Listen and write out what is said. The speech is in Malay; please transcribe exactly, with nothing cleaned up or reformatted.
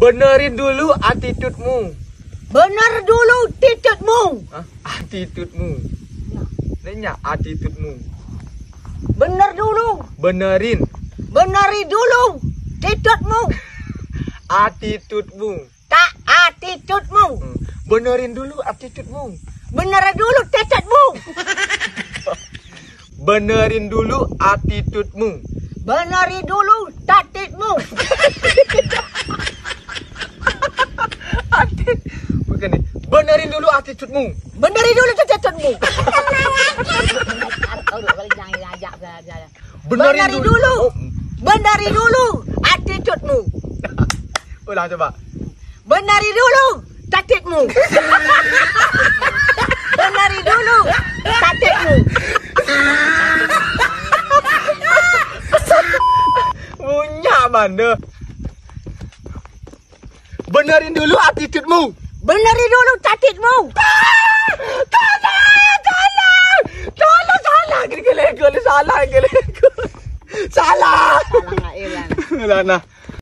Benerin dulu attitude-mu. Bener dulu attitude-mu. Hah? Attitude-mu. Nanya attitude-mu. Bener dulu. Benerin Beneri dulu attitude-mu. attitude-mu. Tak attitude-mu. Hmm. Benerin dulu attitude-mu. Bener dulu attitude-mu. Benerin dulu attitude-mu. Beneri dulu attitude-mu. Attitude. Bukan ni. Benerin dulu attitude-mu. Beneri dulu attitude-mu. Beneri dulu. Oh. Beneri dulu attitude-mu. Ulang coba. Beneri dulu attitude-mu. Beneri dulu attitude-mu. Punya mana? Benerin dulu attitude-mu. Beneri dulu attitude-mu. Tolong, tolong, tolong, salah, gila, gila, salah, gila, salah. Salah nak Ilan. Lah nah.